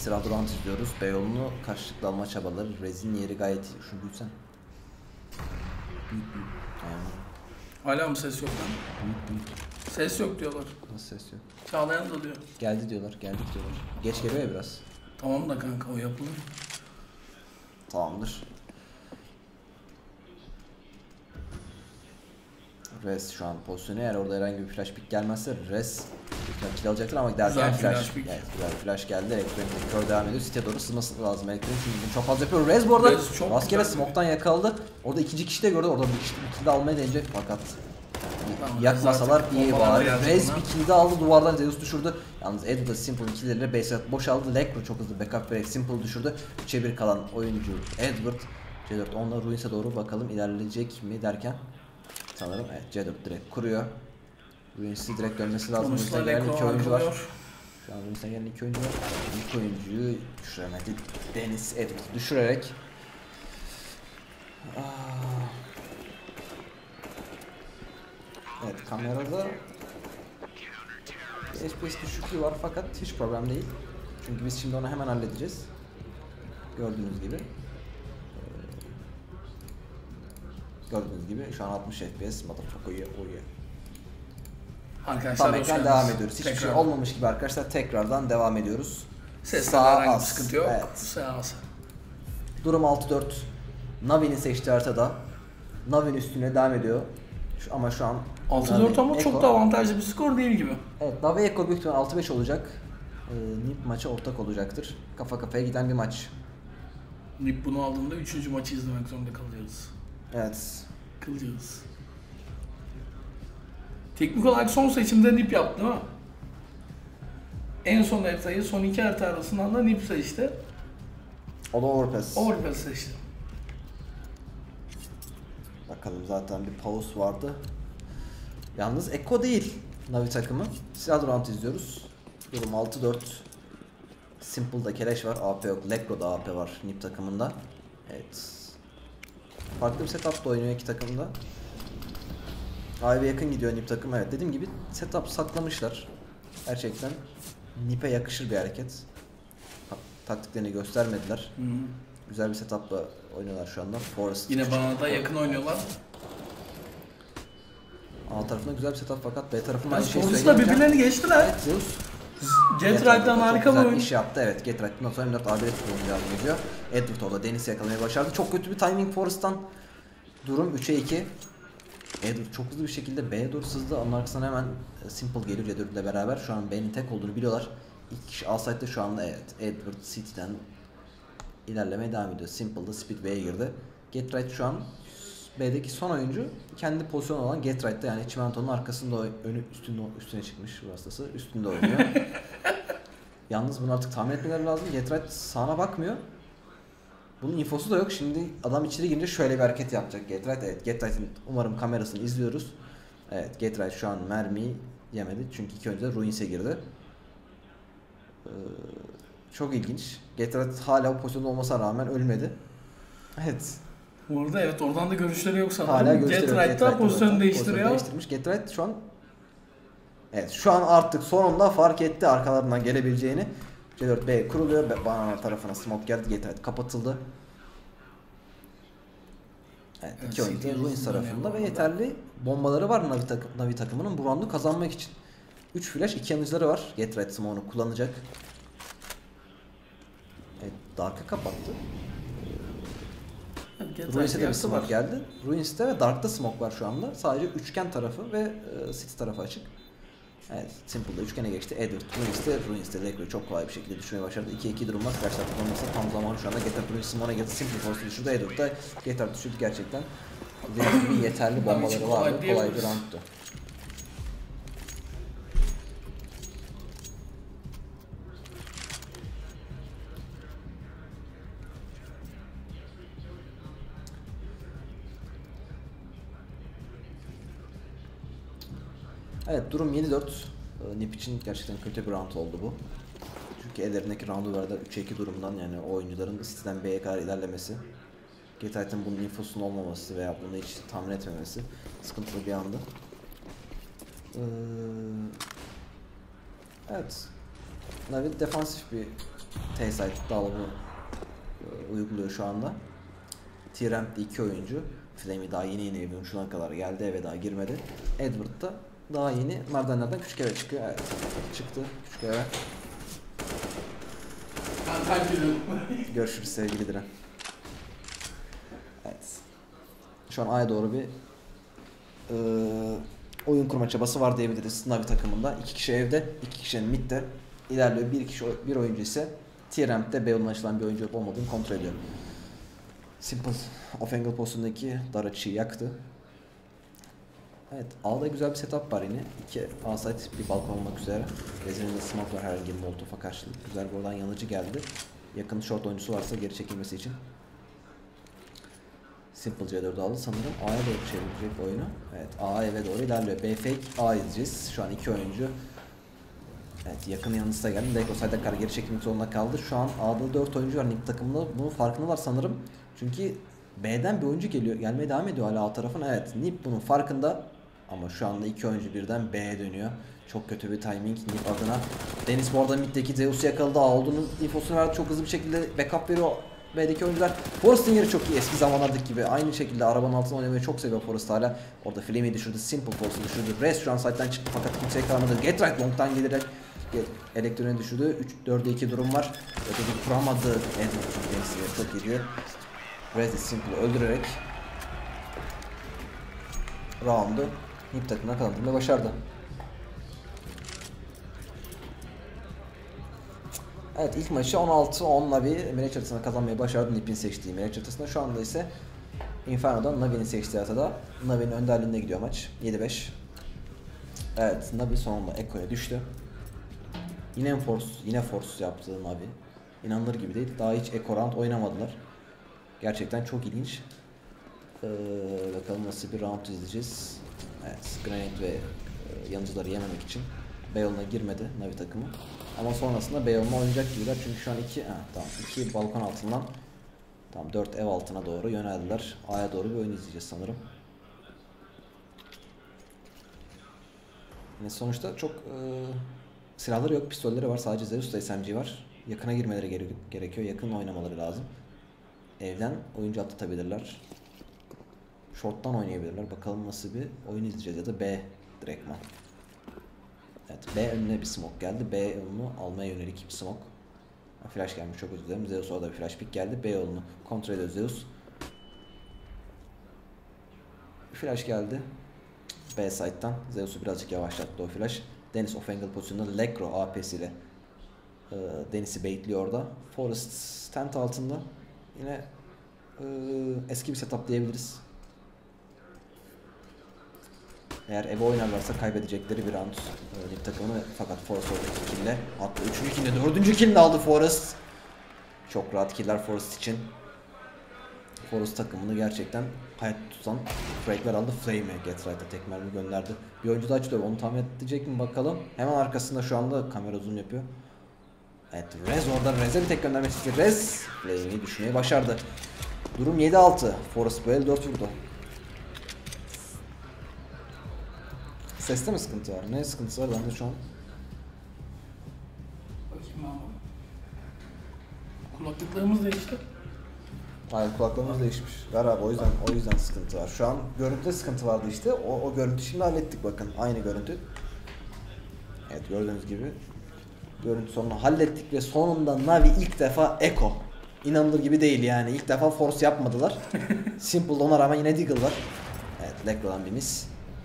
Sıra duran izliyoruz. Beyoğlu'nu karşılıklı alma çabaları. Rez'in yeri gayet iyi. Şunu büyütsen. Büyük. Hala mı ses yok lan? Büyük. Ses yok diyorlar. Nasıl ses yok? Çağlayan da diyor. Geldik diyorlar. Geç geliyor ya biraz. Tamam da kanka o yapılır. Tamamdır. Rez şu an pozisyonu, eğer orada herhangi bir flash pick gelmezse Rez kill alacaktır ama derken flash pick. Evet, güzel bir flash geldi. Elektronik kör devam ediyor. City'ye doğru sızması lazım. Elektronik çünkü bunu çok fazla yapıyor. Rez bu arada rastgele smoke'tan yakaladı. Orada ikinci kişi de gördü. Orada bir kill de almaya deneyecek fakat yakmasalar iyi bari. Rez bir kill de aldı, duvardan Zeus düşürdü. Yalnız Edward da Simple'ın kill'leriyle base boşaldı. Lekro çok hızlı backup vererek Simple düşürdü. 3'e 1 kalan oyuncu Edward. C4 onunla Ruins'e doğru bakalım ilerleyecek mi derken sanırım evet, C4 direkt kuruyor. Ruins'i direkt dönmesi lazım. Ruins'e gelen 2 oyuncu var. Şu an Ruins'e gelen 2 oyuncu var. İlk oyuncuyu düşüremedi. Deniz Edward düşürerek. Evet, kamerada FPS düşüklüğü var fakat hiç problem değil. Çünkü biz şimdi onu hemen halledeceğiz. Gördüğünüz gibi. Şu an 60 FPS. Motherfucker uyuyor. Arkadaşlar tam ekran devam ediyoruz. Hiçbir şey olmamış gibi arkadaşlar tekrardan devam ediyoruz. Sesle herhangi bir sıkıntı yok. Evet. Sağ az. Durum 6-4. Navi'nin seçtiği haritada. Navi'nin üstüne devam ediyor. Ama şu an 6-4 ama çok da avantajlı bir skor değil gibi. Evet, Navi Eko büyük ihtimal 6-5 olacak. Nip maça ortak olacaktır. Kafa kafaya giden bir maç. Nip bunu aldığında 3. maçı izlemek zorunda kalacağız. Evet. Kılacağız. Teknik olarak son seçimde Nip yaptı değil mi? En son haritayı, son 2 harita arasından da Nip seçti. O da Overpass. Overpass seçti. Bakalım, zaten bir pause vardı. Yalnız Eko değil Navi takımı. Silah round izliyoruz. Durum 6-4. Simple'da Keleş var. AP yok. Lekro'da AP var Nip takımında. Evet. Farklı bir setup'ta oynuyor iki takımda. A'ya yakın gidiyor Nip takımı. Evet, dediğim gibi setup saklamışlar. Gerçekten Nip'e yakışır bir hareket. Taktiklerini göstermediler. Hı. Güzel bir setup'la oynuyorlar şu anda. Forest yine bana da yakın oynuyorlar. A tarafında güzel bir setup fakat B tarafında aynı şeyi Forest'la birbirlerini geçtiler. Evet, Zeus Getright'tan harika bir oyun. iş yaptı. Evet, Getright'tan sonra 4 arbelet kullanacağını ediyor. Edward orada Deniz'i yakalamayı başardı. Çok kötü bir timing Forest'tan. Durum 3'e 2. Edward çok hızlı bir şekilde B'ye doğru sızdı. Onun arkasından hemen Simple geliyor Edward ile beraber. Şu an B'nin tek olduğunu biliyorlar. İlk kişi A-Side'de şu anda evet. Edward City'den ilerlemeye devam ediyor. Simple da Speed B'ye girdi. Getright şu an B'deki son oyuncu, kendi pozisyonu olan Getright'ta, yani Çimento'nun arkasında üstüne çıkmış vasıtası, üstünde oynuyor. Yalnız bunu artık tahmin etmeleri lazım. Getright sağına bakmıyor. Bunun infosu da yok. Şimdi adam içeri girince şöyle bir hareket yapacak Getright. Evet, Getright'in umarım kamerasını izliyoruz. Evet, Getright şu an mermiyi yemedi. Çünkü iki önce de Ruins'e girdi. Çok ilginç. Getright hala o pozisyonda olmasına rağmen ölmedi. Evet. Orada evet, oradan da görüşleri yok sanırım. Hala görüşleri yok. Getright'ta pozisyonu değiştiriyor. Getright şu an, evet, şu an artık sonunda fark etti arkalarından gelebileceğini. C4B kuruluyor. Bana tarafına smoke geldi. Getright kapatıldı. Evet, iki oyuncu da Ruins tarafında ve yeterli bombaları var Navi takımının bu roundu kazanmak için. 3 flash, 2 yanıcıları var. Getright smoke'unu kullanacak. Evet, Dark'ı kapattı. Ruins'e de bir smoke geldi. Ruins'te ve Dark'ta smoke var şu anda. Sadece üçgen tarafı ve City tarafı açık. Evet, Simple'da üçgene geçti. Edward Ruins'te Lekro'yu çok kolay bir şekilde düşürmeye başardı. 2-2 durum var. Karşı tarafı olması tam zamanı şu anda. Getter Ruins smoke'a girdi. Simple Force'u düşürdü. Edward da Getter düşürdü gerçekten. Dediğim gibi yeterli bombaları vardı. Kolay bir roundtu. Evet, durum 7-4. Nip için gerçekten kötü bir round oldu bu. Çünkü ellerindeki roundu verdi 3-2 durumdan, yani o oyuncuların City'den B'ye kadar ilerlemesi. Getright'ın bunun infosunun olmaması veya bunu hiç tahmin etmemesi sıkıntılı bir andı. Evet. Navi defansif bir T-Site dağılımı uyguluyor şu anda. T-Ramp'de 2 oyuncu. Flamey daha yeni evliyorum. Şuna kadar geldi, eve daha girmedi. Edward da daha yeni merdivenlerden küçük eve çıkıyor. Evet. Çıktı küçük eve. Ben takip ediyorum. Görüşürüz sevgili Diren. Evet. Şu an A'ya doğru bir oyun kurma çabası var diyebiliriz Navi takımında. 2 kişi evde, 2 kişinin midde ilerliyor. Bir oyuncu ise T-Ramp'te B'ye açılan bir oyuncu olup olmadığını kontrol ediyor. Simple off angle pozisyondaki Darachi'yi yaktı. Evet, A'da güzel bir setup var yine. 2 A site, bir balkon olmak üzere. Rezin'in smoke var herhangi bir Molotov'a karşılık. Güzel, buradan yanıcı geldi. Yakın short oyuncusu varsa geri çekilmesi için. Simple C4'ü aldı sanırım. A'ya doğru çevirecek oyunu. Evet, A eve doğru ilerliyor. B fake, A izleyeceğiz. Şu an 2 oyuncu. Evet, yakın yanınızda geldi. Dekro side'a kadar geri çekilmek zorunda kaldı. Şu an A'da 4 oyuncu var Nick takımında. Bunun farkındalar sanırım. Çünkü B'den bir oyuncu geliyor. Gelmeye devam ediyor hala A tarafına. Evet, Nip bunun farkında. Ama şu anda 2 oyuncu birden B'ye dönüyor. Çok kötü bir timing Nip adına. Deniz bu arada mid'deki Zeus'u yakaladı. A olduğunun infosunu verdi. Çok hızlı bir şekilde backup veriyor B'deki oyuncular. Forrest'ın yeri çok iyi. Eski zamanlardaki gibi. Aynı şekilde arabanın altına oynamayı çok seviyor Forrest hala. Orada Flamey'i düşürdü. Simple Forrest'ı düşürdü. Restaurant site'den çıktı fakat kimseye kalmadı. Get Right Long'dan gelerek elektroniğe düşürdü. 4'e 2 durum var. Öteki kuramadı. Edward çok iyi diyor. Rezi Simple'ı öldürerek round'u Nip takımına kazandırmayı başardı. Evet, ilk maçı 16-10 Navi Mirage haritasına kazanmayı başardı Nip'in seçtiği Mirage haritasında. Şu anda ise Inferno'dan Navi'nin seçtiği haritada Navi'nin önderliğinde gidiyor maç. 7-5. Evet, Navi sonunda Echo'ya düştü. Yine Force yaptığı Navi. İnanılır gibi değil. Daha hiç Echo round oynamadılar. Gerçekten çok ilginç. Bakalım nasıl bir round izleyeceğiz. Evet, Granite ve yanıcıları yememek için Beyoğlu'na girmedi Navi takımı. Ama sonrasında Beyoğlu'na oynayacak gibiler çünkü şu an 2 balkon altından 4 ev altına doğru yöneldiler. A'ya doğru bir oyun izleyeceğiz sanırım. Yine sonuçta çok silahları yok, pistolleri var. Sadece Zeus'ta SMG var. Yakına girmeleri gerekiyor. Yakın oynamaları lazım. Evden oyuncu atlatabilirler. Short'tan oynayabilirler. Bakalım nasıl bir oyun izleyeceğiz ya da B direktman. Evet, B önüne bir smoke geldi. B yolunu almaya yönelik bir smoke. Flash gelmiş, çok özür dilerim. Zeus orada bir flash pick geldi. B yolunu kontrol ediyor Zeus. Flash geldi. B side'dan. Zeus'u birazcık yavaşlattı o flash. Deniz off angle pozisyonunda Lekro AP'si ile Deniz'i baitliyor orada. Forrest tent altında. Yine eski bir setup diyebiliriz. Eğer eve oynarlarsa kaybedecekleri bir round Nip takımını, fakat Forrest oradaki kill'le hatta 3. kill'le 4. kill'ini aldı Forrest. Çok rahat killer Forrest için. Forrest takımını gerçekten hayat tutan fragler aldı. Flame'e Get Right'a tek mermi gönderdi. Bir oyuncu da açılıyor, onu tahmin edecek mi bakalım. Hemen arkasında şu anda kamera zoom yapıyor. Evet, Rez orada, Rez'e bir tek göndermek istedi. Rez Flame'i düşmeyi başardı. Durum 7-6. Forrest böyle 4 vurdu. Seste mi sıkıntı var? Ne sıkıntısı var bende şu an? Bakayım abi. Kulaklıklarımız değişti. Hayır, kulaklarımız değişmiş. Ver abi, o yüzden sıkıntı var. Şu an görüntüde sıkıntı vardı işte. O görüntü şimdi hallettik bakın. Aynı görüntü. Evet, gördüğünüz gibi. Görüntü sonunu hallettik ve sonunda Navi ilk defa Echo. İnanılır gibi değil yani. İlk defa Force yapmadılar. Simple'da ona rağmen yine Deagle var. Evet, Lekro'dan bir miss.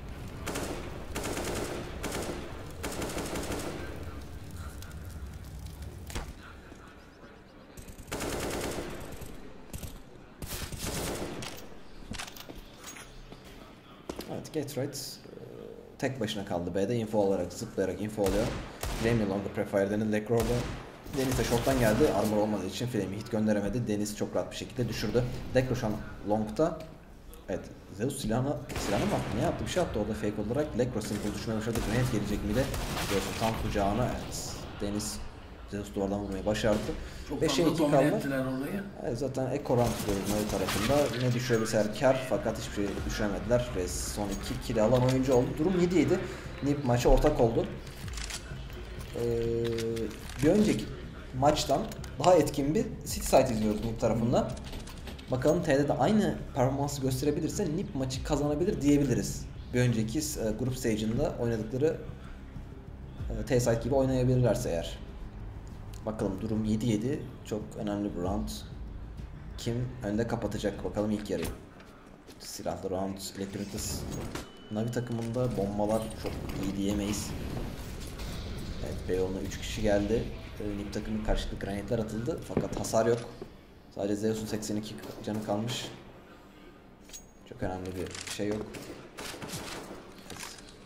Evet, Get Right tek başına kaldı B'de, info olarak zıplayarak info alıyor. Flamey Long'a prefire denildi Lekro'da. Deniz de short'tan geldi, armor olmadığı için Flamey hit gönderemedi. Deniz çok rahat bir şekilde düşürdü. Lekro şu an Long'ta. Evet, Zeus silahını mı attı? Ne yaptı? Bir şey attı orada fake olarak. Lekro simple düşmeye başladı. Grenade gelecek mi de? Zeus'un tam kucağına. Evet, Deniz Zeus duvardan vurmayı başardı. 5'e 2 kaldı. Evet, zaten Echo round Navi tarafında. Yine düşürebilseler kar, fakat hiçbir şey düşüremediler. Rez son 2 kill alan oyuncu oldu. Durum 7-7. Nip maça ortak oldu. Bir önceki maçtan daha etkin bir City side izliyoruz NiP tarafında. Bakalım T'de de aynı performansı gösterebilirse NiP maçı kazanabilir diyebiliriz. Bir önceki grup stage'ında oynadıkları T-side gibi oynayabilirlerse eğer. Bakalım durum 7-7. Çok önemli bir round. Kim önde kapatacak bakalım ilk yarıyı. Silahlı round, elektronikli Navi takımında bombalar çok iyi diyemeyiz. Evet, Beyoğlu'na 3 kişi geldi. NiP takımı karşılıklı granitler atıldı fakat hasar yok. Sadece Zeus'un 82 canı kalmış. Çok önemli bir şey yok. Evet.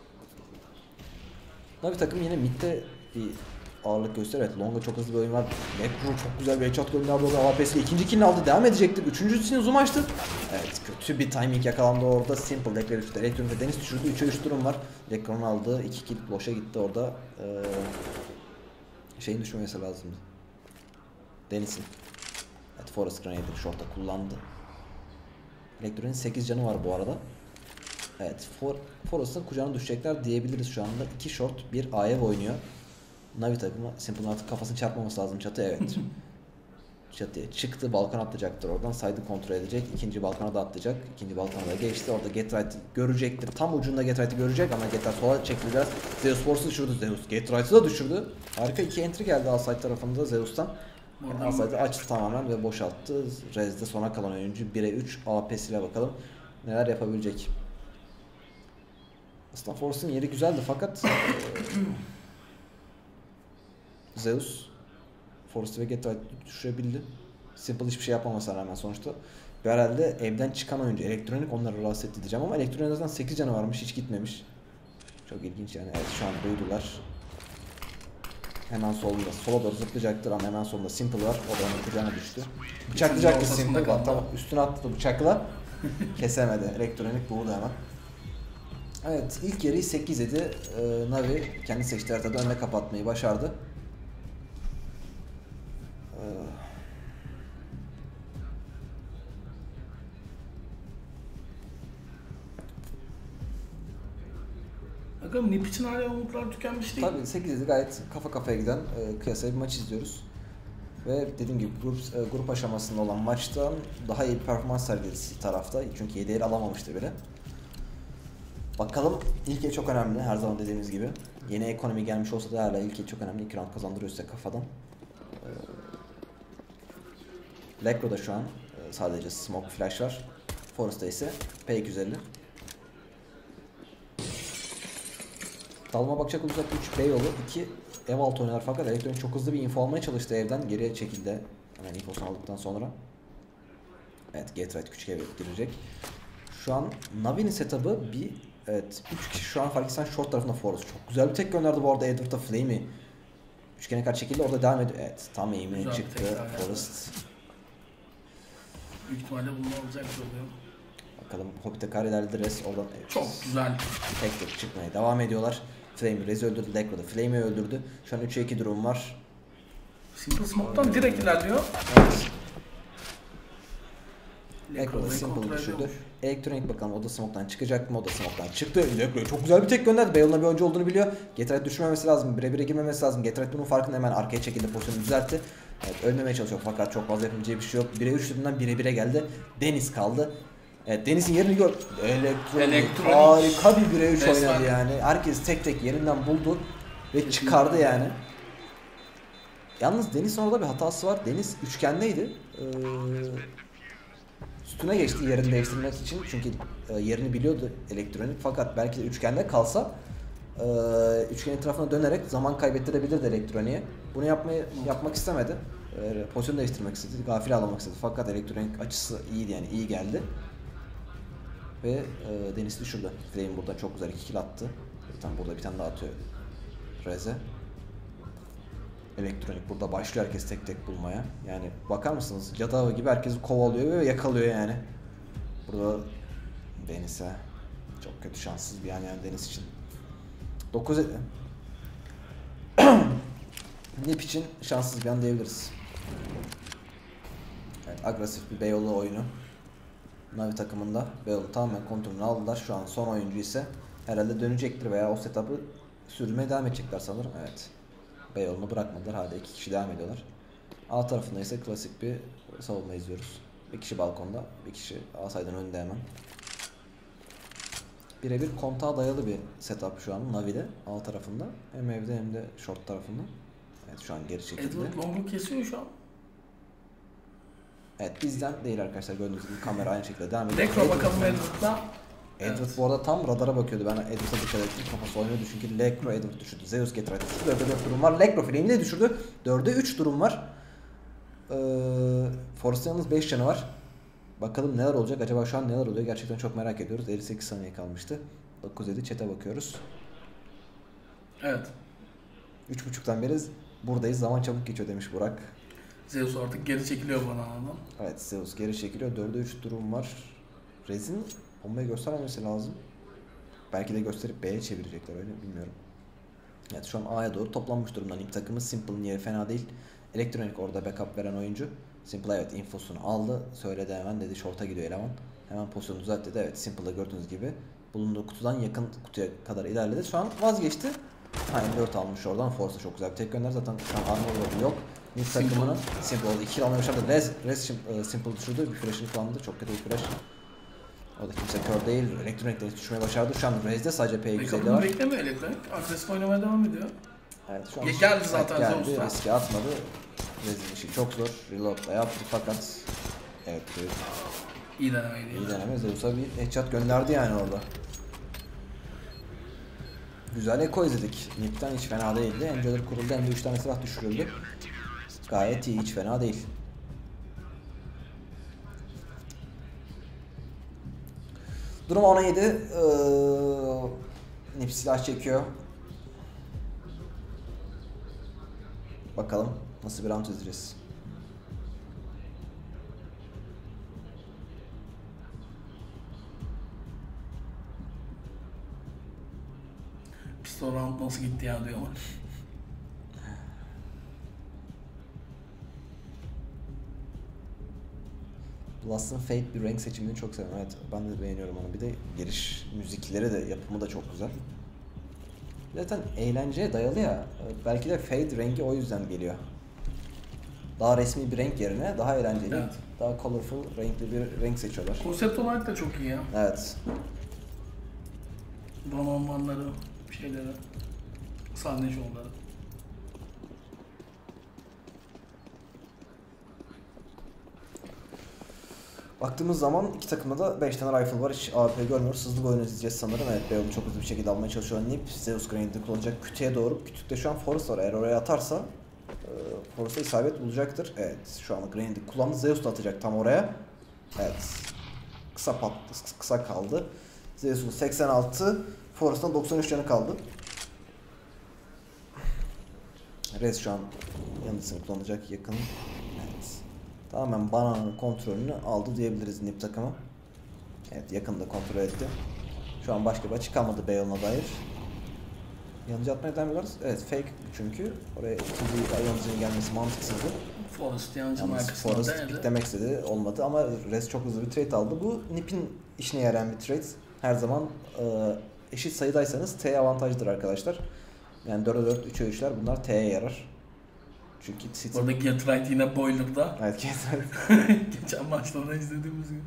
Navi takım yine mid'de bir ağırlık gösteriyor. Evet, Long'a çok hızlı bir oyun var. Necro çok güzel bir headshot gönderdi orada. AWP'si ikinci killini aldı. Devam edecektir. Üçüncüsünü zoom açtı. Evet, kötü bir timing yakalandı orada. Simple Dekler 3'te. Elektronik'te Deniz düşürdü. 3'e 3 durum var. Dekron'u aldı. 2 kill boşa gitti orada. Şeyin düşmemesi lazımdı. Deniz'in. Evet, Forest Grenade'ı short'ta kullandı. Elektronik'in 8 canı var bu arada. Evet, Forest'ın kucağına düşecekler diyebiliriz şu anda. 2 short, 1 A'ya oynuyor. Navi takımı Simple'ın artık kafasını çarpmaması lazım çatıya, evet. Çatıya çıktı, balkon atlayacaktır oradan. Side'ı kontrol edecek. İkinci balkona da atlayacak. İkinci balkona da geçti. Orada Getright'ı görecektir. Tam ucunda Getright'ı görecek ama Getright sola çekti biraz. Zeus Force'u düşürdü. Zeus Getright'ı da düşürdü. Harika 2 entry geldi Alside tarafında Zeus'tan. Alside'ı açtı tamamen ve boşalttı. Rez'de sona kalan oyuncu 1'e 3 AP'siyle bakalım neler yapabilecek. Aslında Force'un yeri güzeldi fakat Zeus Force ve Getright'ı düşürebildi. Simple hiçbir şey yapmamasına rağmen sonuçta. Ve herhalde evden çıkan oyuncu Elektronik onları rahatsız etti diyeceğim ama Elektronik'in azından 8 canı varmış, hiç gitmemiş. Çok ilginç yani. Evet, şu an duydular. Hemen solunda, sola doğru zıplayacaktır ama hemen solunda Simple var. O da onun kucağına düştü. Bıçaklayacaktı Simple. Tamam, üstüne attı bıçakla. Kesemedi. Elektronik buldu hemen. Evet, ilk yarıyı 8-7. Navi kendi seçtiği haritada önüne kapatmayı başardı. Bakalım NiP için hala umutlar tükenmiş değil. Tabii 8-7 gayet kafa kafaya giden kıyasaya bir maç izliyoruz. Ve dediğim gibi grup aşamasında olan maçtan daha iyi bir performans sergiledi tarafta. Çünkü 7 el alamamıştı bile. Bakalım, ilk el çok önemli her zaman dediğimiz gibi. Yeni ekonomi gelmiş olsa da hala ilk el çok önemli. İlk round kazandırıyor size kafadan. Lekro'da şu an sadece smoke flash var. Forest'ta ise P250. Dalma bakacak olursak 3 B yolu, 2 ev altı oynar fakat Elektronik çok hızlı bir info almaya çalıştı evden. Geriye çekildi hemen infosunu aldıktan sonra. Evet, Getright küçük eve girecek. Şu an Navi'nin setup'ı bir, evet 3 kişi şu an fark etsen short tarafında Forest. Çok güzel bir tek gönderdi bu arada Edward'a Flame'i. Üçgene kadar çekildi, orada devam ediyor. Evet, tam aim'ine çıktı Forest. Büyük ihtimalle bunlar olacak oluyor. Bakalım Hobbit'e kar ilerledi Res oradan, evet. Çok güzel. Tek tek çıkmaya devam ediyorlar. Flame Rez'i öldürdü, Lekro'da Flame'i öldürdü. Şu an 3'e 2 durum var. Simple Smoke'tan direkt ilerliyor. Evet. Lekro'da Simple düşürdü. Elektronik bakalım o da smoke'tan çıkacak mı? O da smoke'tan çıktı. Lekro çok güzel bir tek gönderdi. Beyoğlu'na bir oyuncu olduğunu biliyor. Getright düşürmemesi lazım. Bire bire girmemesi lazım. Getright bunun farkında, hemen arkaya çekildi, pozisyonu düzeltti. Evet, ölmemeye çalışıyor fakat çok fazla yapabileceği bir şey yok. 1'e 3 durumdan 1'e 1'e geldi. Deniz kaldı. Evet, Deniz'in yerini gör. Elektronik harika bir 1'e 3 oynadı yani. Herkes tek tek yerinden buldu ve çıkardı yani. Yalnız Deniz'in orada bir hatası var. Deniz üçgendeydi. Üstüne geçti yerini değiştirmek için çünkü yerini biliyordu Elektronik, fakat belki de üçgende kalsa üçgen etrafına dönerek zaman kaybettirebilirdi Elektronik'e. Bunu yapmak istemedi. Pozisyon değiştirmek istedi, gafil almak istedi fakat Elektronik açısı iyiydi yani, iyi geldi. Ve Deniz düşürdü. Flame burada çok güzel 2 kill attı. Zaten burada bir tane daha atıyor Rez'e. Elektronik burada başlıyor herkes tek tek bulmaya. Yani bakar mısınız? Cadı gibi herkesi kovalıyor ve yakalıyor yani. Burada Deniz'e çok kötü, şanssız bir an yani Deniz için. 9 NiP için şanssız bir an diyebiliriz. Evet, agresif bir Beyoğlu oyunu. Navi takımında Beyoğlu tamamen kontrolünü aldılar. Şu an son oyuncu ise herhalde dönecektir veya o setup'ı sürmeye devam edecekler sanırım. Evet. Beyoğlu'nu bırakmadılar. Hala 2 kişi devam ediyorlar. A tarafında ise klasik bir savunma izliyoruz. Bir kişi balkonda, bir kişi A side'ın önünde hemen. Birebir kontağa dayalı bir setup şu an Navi'de A tarafında. Hem evde hem de short tarafında. Evet şu an geri çekildi. Edward Long'u kesiyor şu an. Evet bizden değil arkadaşlar, gördüğünüz gibi kamera aynı şekilde devam ediyor. Lekro bakalım Edward'da. Edward bu arada tam radara bakıyordu. Ben Edward'a dikkat ettim. Kafası oynuyordu çünkü Lekro Edward düşürdü. Zeus getirdi. 4'e 4 durum var. Lekro flame'i de düşürdü. 4'e 3 durum var. Forrest'ın yalnız 5 canı var. Bakalım neler olacak. Acaba şu an neler oluyor? Gerçekten çok merak ediyoruz. 58 saniye kalmıştı. 9-7 chat'e bakıyoruz. Evet. 3.30'dan beri buradayız. Zaman çabuk geçiyor demiş Burak. Zeus artık geri çekiliyor bana anladım. Evet Zeus geri çekiliyor. 4'e 3 durum var. Rez'in bombayı göstermemesi lazım. Belki de gösterip B'ye çevirecekler, öyle bilmiyorum. Evet şu an A'ya doğru toplanmış durumda. Nip takımı Simple'ın yeri fena değil. Elektronik orada backup veren oyuncu. Simple evet infosunu aldı. Söyledi hemen, dedi short'a gidiyor eleman. Hemen pozisyonu düzelt dedi. Evet Simple'da gördüğünüz gibi bulunduğu kutudan yakın kutuya kadar ilerledi. Şu an vazgeçti. Aynen 4 almış oradan. Force'a çok güzel bir tek gönder. Zaten şu an armor yok. Nip takımının Simple oldu. 2 almayı başardı. Rez Simple düşürdü. Bir flash'ını kullandı. Çok kötü bir flash. O da kimse kör değil. Elektronik'ten düşmeye başardı. Şu an Rez'de sadece P150 var. Beklemiyor Elektronik. Agresif oynamaya devam ediyor. Evet şu an geldi zaten geldi. Zeus'ta. Riske atmadı. Rez'in işi çok zor. Reload da yaptı fakat evet İyi denemeydi. iyi deneme. Zeus'a bir headshot gönderdi yani orada. Güzel eko izledik. Nip'ten hiç fena değildi. Enjoy'lar kuruldu. Hem de 3 tane silah düşürüldü. Gayet iyi. Hiç fena değil. Durum 17. Nip silah çekiyor. Bakalım nasıl bir round izleyeceğiz. Pistol round nasıl gitti ya diyorlar. Blast'ın Fate bir renk seçimini çok seviyorum. Evet ben de beğeniyorum onu. Bir de giriş müzikleri de, yapımı da çok güzel. Zaten eğlenceye dayalı ya. Belki de Fade rengi o yüzden geliyor. Daha resmi bir renk yerine daha eğlenceli, Evet. daha colorful, renkli bir renk seçiyorlar. Konsept olarak da çok iyi ya. Evet. One-on-one'ları, şeyleri, sahne şovları. Baktığımız zaman iki takımda da 5 tane rifle var. Hiç AWP görmüyoruz. Hızlı bir oyun izleyeceğiz sanırım. Evet Beyoğlu çok hızlı bir şekilde almaya çalışıyor. Nip, Zeus Grenad'i kullanacak kütüğe doğru. Kütükte şu an Forrest var. Eğer oraya atarsa Forrest'a isabet bulacaktır. Evet şu an Grenad'i kullandı. Zeus da atacak tam oraya. Evet. Kısa kaldı. Zeus'un 86, Forrest'ın 93 canı kaldı. Rez şu an yanısını kullanacak yakın. Evet. Tamamen bananın kontrolünü aldı diyebiliriz Nip takımı. Evet yakında kontrol etti. Şu an başka bir açık kalmadı Beyoğlu'na dair. Yanıcı atmaya devam ediyoruz. Evet fake çünkü oraya ikinci yanıcının gelmesi mantıksızdı. Forrest yancının Yalnız arkasında Forrest denedi. piklemek istedi, olmadı ama Rez çok hızlı bir trade aldı. Bu Nip'in işine yarayan bir trade. Her zaman eşit sayıdaysanız T avantajdır arkadaşlar. Yani 4'e 4, 3'e 3'ler bunlar T'ye yarar. Çünkü City... Orada Get Right yine Boiler'da. Evet, Geçen maçlarda izlediğimiz gibi.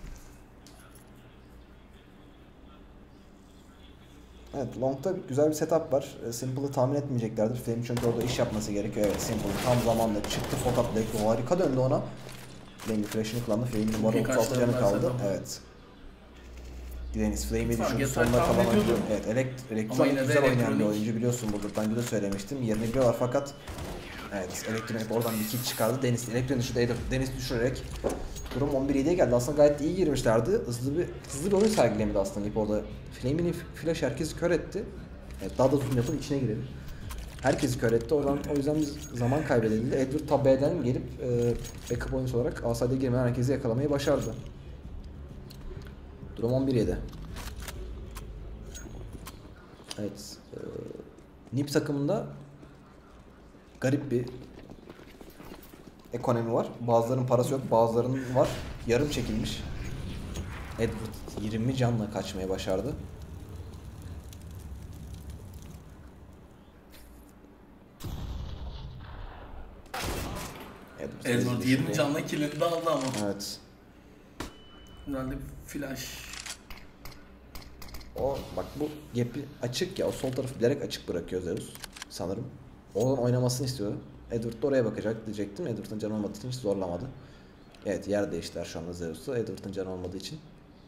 evet, Long'da güzel bir setup var. Simple'ı tahmin etmeyeceklerdir. Flame çünkü orada iş yapması gerekiyor. Evet, Simple tam zamanında çıktı. Fakat Black harika döndü ona. Flame'in flash'ını kullandı. Flame'in numara 36 canı kaldı. Evet. Deniz Flame'i düşündü. Sonuna kalan oyuncu. Evet, Elektronik güzel oynayan bir oyuncu biliyorsun burada. Ben de söylemiştim. Yerini biliyorlar fakat evet, Elektronik oradan bir kill çıkardı. Elektronik düşürdü. Deniz düşürerek durum 11-7'ye geldi. Aslında gayet iyi girmişlerdi. Hızlı bir oyun sergilemedi aslında Nip orada. Flame'in flash herkesi kör etti. Evet, daha da zoom yapın içine girelim. Herkesi kör etti. O yüzden biz zaman kaybedildi. Edward tab B'den gelip backup oyuncusu olarak Asad'e girmeden herkesi yakalamayı başardı. Durum 11-7. Evet. Nip takımında garip bir ekonomi var. Bazılarının parası yok, bazılarının var. Yarım çekilmiş. Edward 20 canla kaçmayı başardı. Edward 20 canla kilini de aldı ama. Evet. Herhalde flash. O bak bu gap'i açık ya, o sol tarafı bilerek açık bırakıyor Zeus sanırım. Oradan oynamasını istiyor. Edward da oraya bakacak diyecektim. Edward'ın canı olmadığı için hiç zorlamadı. Evet, yer değiştiler şu anda Zeus'ta. Edward'ın canı olmadığı için.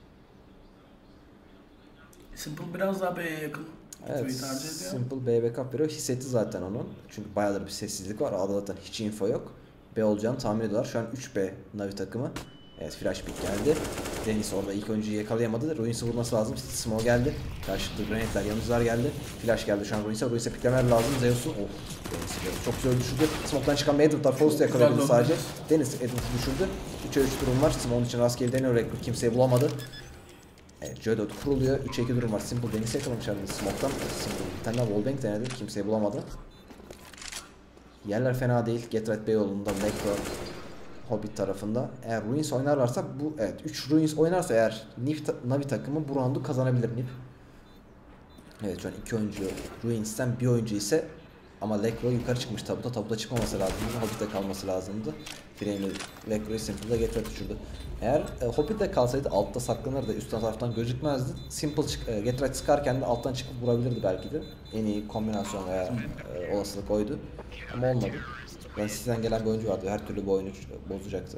Simple biraz daha B'ye yakın. Evet, Simple B backup veriyor. Hissetti zaten onun. Çünkü bayağıdır bir sessizlik var. A'da zaten hiç info yok. B olacağını tahmin ediyorlar. Şu an 3B Navi takımı. Evet, flash pick geldi. Deniz orada ilk oyuncuyu yakalayamadı. Ruins'i vurması lazım. Small geldi. Karşılıklı granitler, yanıcılar geldi. Flash geldi şu an Ruins'e. Ruins'e picklemeler lazım. Zeus'u. Deniz çok güzel düşürdü. Smoke'tan çıkan Edward'lar Frost'u yakalayabildi sadece. Deniz Edward'ı düşürdü. 3'e 3 durum var. Simon için rastgele deniyor. Rekord kimseyi bulamadı. Evet, J4 kuruluyor. 3'e 2 durum var. Simple Deniz'i yakalamış ardından Smoke'tan. Simple bir tane daha wallbang denedi. Kimseyi bulamadı. Yerler fena değil. Getright Bay yolunda, Necro Hobbit tarafında. Eğer Ruins oynarlarsa bu, evet 3 Ruins oynarsa eğer Navi takımı bu roundu kazanabilir Nip. Evet, şu an 2 oyuncu Ruins'ten, bir oyuncu ise ama Necro yukarı çıkmış tabuta. Tabuta çıkmaması lazımdı. Hobbit'te kalması lazımdı. Frame'i Necro'yu Simple'da Getright düşürdü. Eğer Hobbit'te kalsaydı altta saklanırdı, üst taraftan gözükmezdi. Simple Getright sıkarken de alttan çıkıp vurabilirdi belki de. En iyi kombinasyon veya olasılık oydu. Ama olmadı. Yani sizden gelen bir oyuncu vardı. Her türlü bu oyunu bozacaktı.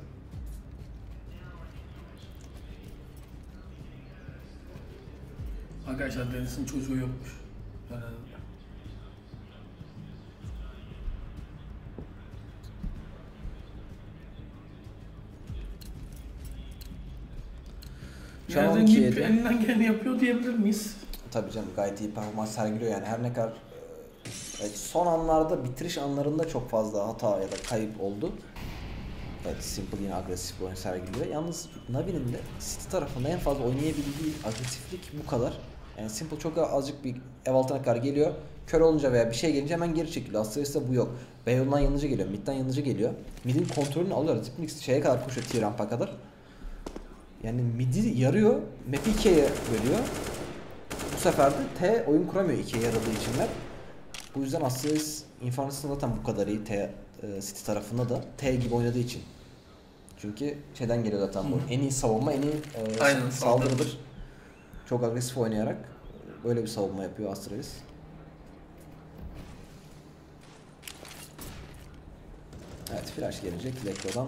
Arkadaşlar Deniz'in çocuğu yokmuş. Yani Nip elinden geleni yapıyor diyebilir miyiz? Tabii canım, gayet iyi performans sergiliyor yani. Her ne kadar son anlarda, bitiriş anlarında çok fazla hata ya da kayıp oldu. Evet, Simple yine agresif bir oyun sergiliyor. Yalnız Navi'nin de City tarafında en fazla oynayabildiği agresiflik bu kadar. Yani Simple çok azıcık bir ev altına kadar geliyor. Kör olunca veya bir şey gelince hemen geri çekiliyor. Astralis'te bu yok. B yolundan yanıcı geliyor, midden yanıcı geliyor. Mid'in kontrolünü alıyor. Tipmix şeye kadar koşuyor, T-Ramp'a kadar. Yani mid'i yarıyor, map'i ikiye bölüyor. Bu sefer de T oyun kuramıyor ikiye yarıldığı içinler. Bu yüzden Astralis Infernus'un zaten bu kadar iyi City tarafında da T gibi oynadığı için. Çünkü şeyden geliyor zaten bu. En iyi savunma, en iyi saldırıdır. Çok agresif oynayarak böyle bir savunma yapıyor Astralis. Evet, flash gelecek Lekro'dan.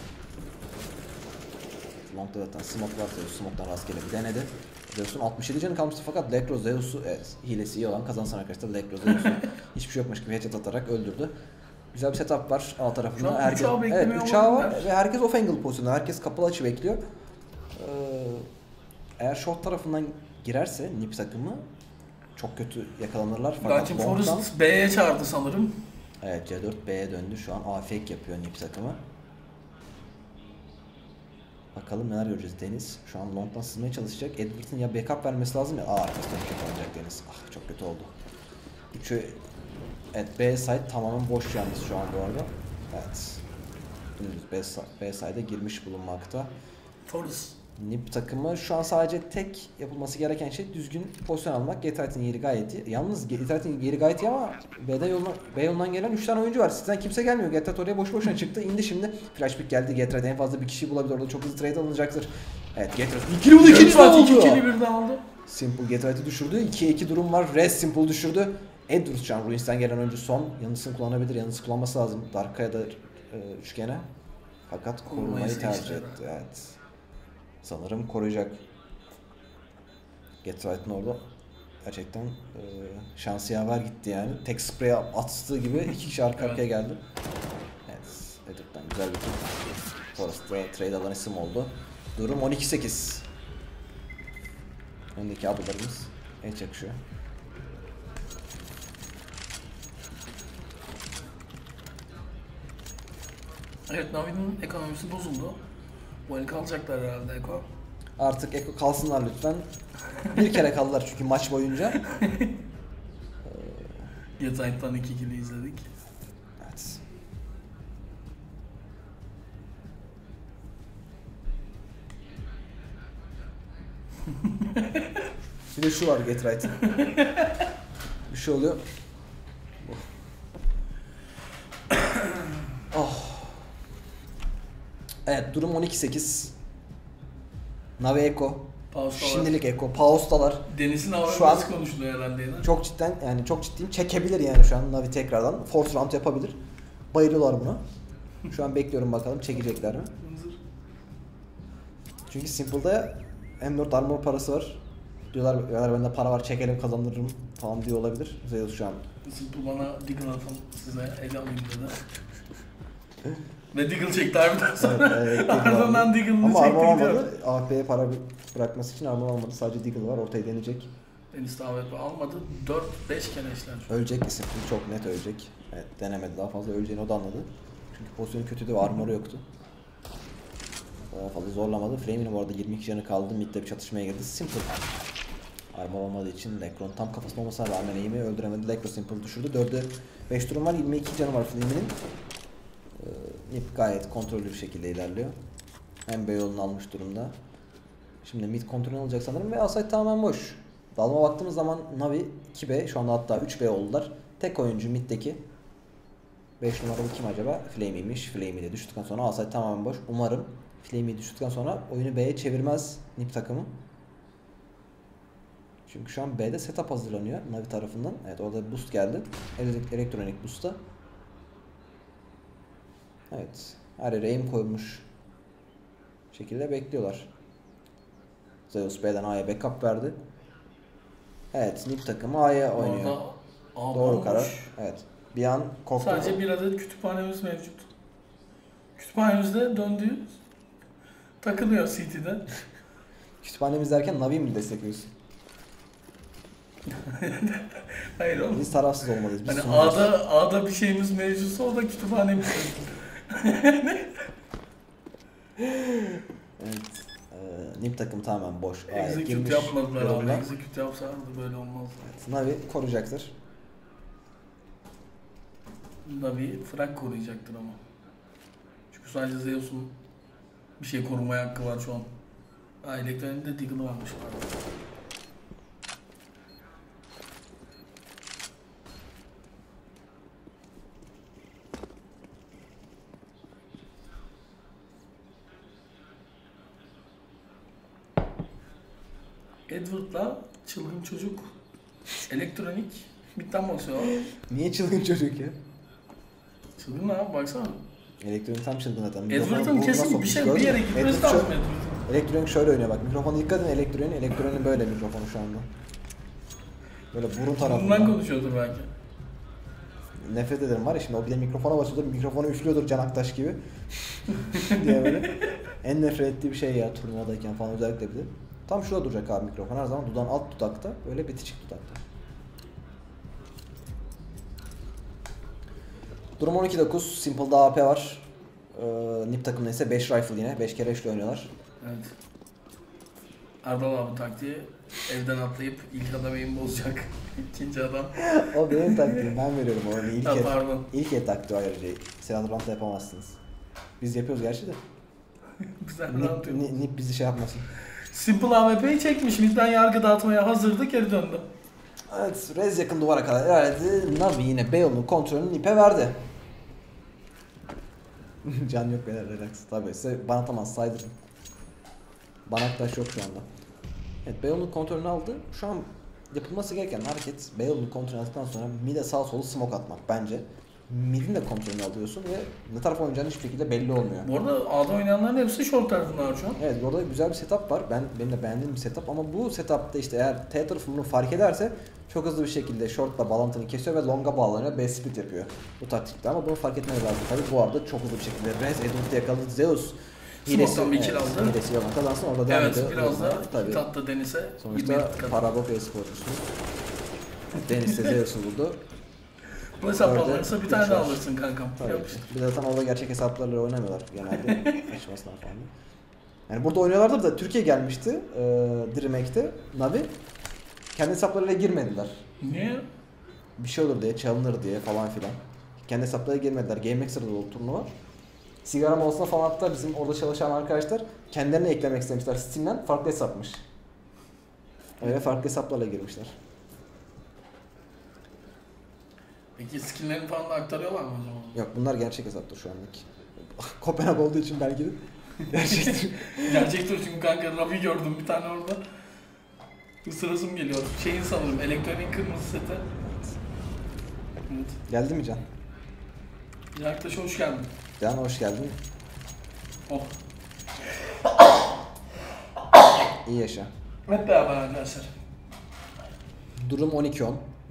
Long'da zaten smoke var. Smoke'dan rastgele bir denedi. Zeus'un 67 canı kalmıştı fakat Lekro Zeus'u, evet, hilesi iyi olan kazansın arkadaşlar. Lekro Zeus'u hiçbir şey yokmuş gibi headshot atarak öldürdü. Güzel bir setup var alt tarafında. Herkes, evet, 3A var ve herkes off angle pozisyonunda. Herkes kapalı açı bekliyor. Eğer short tarafından girerse Nip takımı çok kötü yakalanırlar. Fakat Forest B'ye çağırdı sanırım. Evet, C4 B'ye döndü. Şu an A fake yapıyor Nip takımı. Bakalım neler göreceğiz. Deniz şu an long'dan sızmaya çalışacak. Edward'ın ya backup vermesi lazım ya. Arkasından çok oynayacak Deniz. Ah, çok kötü oldu. Evet, B side tamamen boş yalnız şu an bu arada. Evet. B side'e girmiş bulunmakta. Forest. Nip takımı şu an sadece tek yapılması gereken şey düzgün pozisyon almak. Getright'in yeri gayet iyi. Yalnız Getright'in yeri gayet iyi ama B yolundan gelen 3 tane oyuncu var. Sizden kimse gelmiyor. Getright oraya boş boşuna çıktı. İndi şimdi. Flash pick geldi. Getright en fazla bir kişi bulabilir. Orada çok hızlı trade alınacaktır. Evet, Getright ikili buldu. İkili birden aldı. Simple Getright'ı düşürdü. 2'ye 2 durum var. Rest Simple düşürdü. Edward şu an Ruins'ten gelen oyuncu son. Yanısını kullanabilir. Yanısı kullanması lazım. Dark'a ya da üçgene. Fakat korumayı tercih etti. Evet. Sanırım koruyacak. Getright'ın orada gerçekten şansı yaver gitti yani. Tek spreye attığı gibi 2 kişi arka arkaya geldi. Evet, Edward'dan güzel bir kill. Forest'ta trade alan isim oldu. Durum 12-8. Öndeki ablalarımız el çakışıyor. Evet, Navi'nin ekonomisi bozuldu. Bu el kalacaklar herhalde Eko. Artık Eko kalsınlar lütfen. Bir kere kaldılar çünkü maç boyunca. Yatay'dan 2 kili izledik. Evet. Bir de şu var Getright'ın. Bir şey oluyor. Oh. Evet, durum 12-8. Navi Eko. Paustalar. Şimdilik Eko. Paus'talar. Deniz'in Şu havası an- nasıl konuşuluyor herhalde yine. Çok cidden, yani çok ciddiyim. Çekebilir yani şu an Navi tekrardan. Force round yapabilir. Bayılıyorlar buna. Şu an bekliyorum bakalım çekecekler mi? Hınzır. Çünkü Simple'da M4 armor parası var. Diyorlar eğer bende para var çekelim kazandırırım falan diyor olabilir. Zeus şu an. Simple bana Deagle atalım size ele alayım dedi. Ve Deagle çekti harbiden sonra. Evet, Ardından Deagle'ını ama çekti armor gidiyor. almadı. AP'ye para bırakması için armor almadı. Sadece Deagle var. Ortaya deneyecek. Deniz AWP almadı. 4-5 kere işler. Ölecek Simple. Çok net ölecek. Evet, denemedi. Daha fazla öleceğini o da anladı. Çünkü pozisyonu kötüydü ve armoru yoktu. Daha fazla zorlamadı. Flame'in bu arada 22 canı kaldı. Mid'de bir çatışmaya girdi. Simple. Armor olmadığı için Lekron tam kafasında olmasına rağmen eğimi öldüremedi. Lekron Simple düşürdü. 4'e 5 durum var. 22 canı var Flame'in. Nip gayet kontrollü bir şekilde ilerliyor. Hem B yolunu almış durumda. Şimdi mid kontrolünü alacak sanırım ve Asayt tamamen boş. Dalma baktığımız zaman Navi 2B, şu anda hatta 3B oldular. Tek oyuncu middeki. 5 numaralı kim acaba? Flamey'miş. Flamey de düştükten sonra Asayt tamamen boş. Umarım Flamey düştükten sonra oyunu B'ye çevirmez Nip takımı. Çünkü şu an B'de setup hazırlanıyor Navi tarafından. Evet, orada boost geldi. Elektronik boost'a. Evet. Her yere aim koymuş şekilde bekliyorlar. Zeus B'den A'ya backup verdi. Evet, Nip takımı A'ya oynuyor. Orada A Doğru bomboş. karar. Evet. Bir an korktum. Sadece bir adet kütüphanemiz mevcut. Kütüphanemizde döndüğü takılıyor CT'de. Kütüphanemiz derken Navi'yi mi destekliyorsun? Hayır oğlum. Biz tarafsız olmalıyız. Biz Hani sunuyoruz. A'da bir şeyimiz mevcutsa o da kütüphanemiz mevcut. Evet. Nip takımı tamamen boş. A'ya Execute girmiş yapmadılar abi. durumda. Execute yapsalardı böyle olmazdı. Navi koruyacaktır. Navi frag koruyacaktır ama. Çünkü sadece Zeus'un bir şey korumaya hakkı var şu an. Elektronik'te Deagle'ı varmış abi. Edward'la çılgın çocuk elektronik midden basıyor abi. Niye çılgın çocuk ya? Çılgın abi baksana. Elektronik tam çılgın zaten. Edward'ın Mikrofonu kesin burnuna bir sokmuş, şey gördün bir yere mü? gitmesi Edward lazım şöyle- Edward'ın. Elektronik şöyle oynuyor bak. Mikrofona dikkat edin elektronik. Elektronik böyle mikrofonu şu anda. Böyle burun Bundan tarafından. konuşuyordur belki. Nefret ederim var ya şimdi o bir de mikrofona basıyordur. Mikrofonu üflüyordur Can Aktaş gibi. diye böyle. En nefret ettiği bir şey ya turnuvadayken falan özellikle bir de. Tam şurada duracak abi mikrofon. Her zaman dudağın alt dudakta. Böyle bitişik dudakta. Durum 12-9. Simple'da AP var. Nip takımında ise 5 rifle yine. 5 kere 5'le oynuyorlar. Evet. Erdal abi taktiği evden atlayıp ilk adam eğim bozacak. İkinci adam. O benim taktiğim. Ben veriyorum onu. Ha, pardon. İlk el taktiği ayrıca. Silahlı rantla yapamazsınız. Biz yapıyoruz gerçi de. Güzel ne yapıyor? Nip bizi şey yapmasın. Simple AWP'yi çekmiş. Midden yargı dağıtmaya hazırdı. Geri döndü. Evet, Rez yakın duvara kadar ilerledi. Navi yine Beyoğlu'nun kontrolünü Nip'e verdi. Can yok beyler, relax. Tabii size bana atamaz, saydırın. Banaktaş yok şu anda. Evet, Beyoğlu'nun kontrolünü aldı. Şu an yapılması gereken hareket Beyoğlu'nun kontrolünü aldıktan sonra mid'e sağ solu smoke atmak bence. Mid'in de kontrolünü alıyorsun ve ne taraf oynayacağın hiçbir şekilde belli olmuyor. Bu arada A'da oynayanların hepsi short tarafında var şu an. Evet, orada güzel bir setup var. Benim de beğendiğim bir setup ama bu setupta işte eğer T tarafı bunu fark ederse çok hızlı bir şekilde shortla bağlantını kesiyor ve longa bağlanıyor. B split yapıyor bu taktikte ama bunu fark etmeniz lazım. Tabii bu arada çok hızlı bir şekilde Rez Edward'ı yakaladı. Zeus Smoke'tan bir kill aldı. hilesi yola kazansın orada devam Evet ediyor. biraz da tabii. tatlı Deniz'e Sonuçta Parabok e-sporcusu. Deniz de Zeus'u buldu. Bu hesap Orada alırsa bir tane daha üç var. alırsın kankam. Tabii. Yapıştır. Bir de zaten orada gerçek hesaplarla oynamıyorlar genelde. Kaçmasından falan. Yani burada oynuyorlardı da Türkiye gelmişti. Dreamhack'te. Navi. Kendi hesaplarıyla girmediler. Niye? Bir şey olur diye, çalınır diye falan filan. Kendi hesaplarıyla girmediler. GameX'de de turnuva. Sigara molasına falan hatta bizim orada çalışan arkadaşlar kendilerini eklemek istemişler. Steam'den farklı hesapmış. Öyle farklı hesaplarla girmişler. Peki skinlerini falan da aktarıyorlar mı o zaman? Yok bunlar gerçek hesaptır şu anlık. Kopenhag olduğu için belki de. Gerçekten. Gerçekten çünkü kanka Navi gördüm bir tane orada. Isırasım geliyor. Şeyin sanırım elektronik kırmızı seti. Evet. Geldi mi Can? Yaklaş hoş geldin. Can hoş geldin. Oh. İyi yaşa. Hep beraber arkadaşlar. Durum 12-10.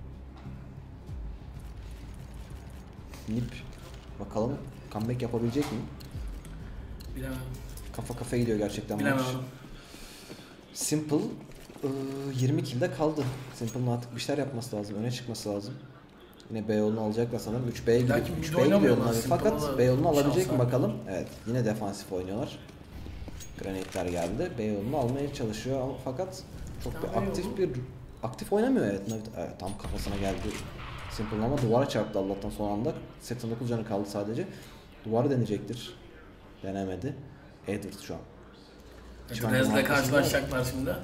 Nip. Bakalım comeback yapabilecek mi? Bilemem. Kafa kafaya gidiyor gerçekten Bilemem. maç. Simple 20 kill'de kaldı. Simple'ın artık bir şeyler yapması lazım. Öne çıkması lazım. Yine B yolunu alacaklar sanırım. 3B'ye gidiyor. Belki mid 3B'ye gidiyor oynamıyorlar, onlar. Simple'a Fakat da B yolunu alabilecek şans mi var. bakalım. Evet. Yine defansif oynuyorlar. Granitler geldi. B yolunu almaya çalışıyor ama fakat çok Ya bir B aktif yolu- bir aktif oynamıyor evet. Evet tam kafasına geldi. Simple ama duvara çarptı Allah'tan son anda. 89 canı kaldı sadece. Duvarı deneyecektir. Denemedi. Edward şu an. Rez'le karşılaşacaklar şimdi.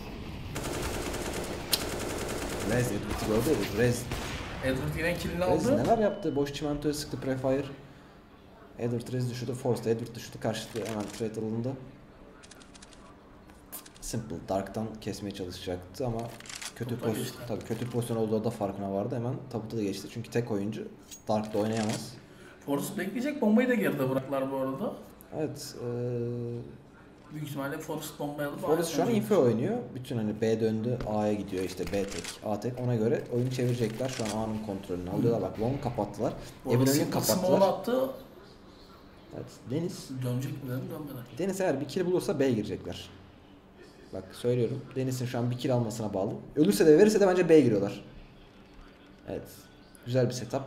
Rez Edward'ı gördü. Rez Edward yine killini Rez aldı. neler yaptı? Boş çimentoya sıktı Prefire. Edward Rez düşürdü. Force'da Edward düşürdü. Karşıtı hemen trade alındı. Simple Dark'tan kesmeye çalışacaktı ama Tabuta geçti. kötü pozisyon olduğu da farkına vardı. Hemen tabuta da geçti. Çünkü tek oyuncu Dark'ta oynayamaz. Forrest bekleyecek, bombayı da geride bıraktılar bu arada. Evet. Büyük ihtimalle Forrest bombayı alıp Forrest şu an A'ya info oynuyor. Bütün hani B döndü A'ya gidiyor işte B tek A tek ona göre oyun çevirecekler. Şu an A'nın kontrolünü alıyorlar. Bak long kapattılar. Evin önünü Smoke kapattılar. attı. Evet. Deniz Dönecek mi dedim, dönmedi. Deniz eğer bir kill bulursa B'ye girecekler. Bak söylüyorum. Deniz'in şu an bir kill almasına bağlı. Ölürse de verirse de bence B'ye giriyorlar. Evet. Güzel bir setup.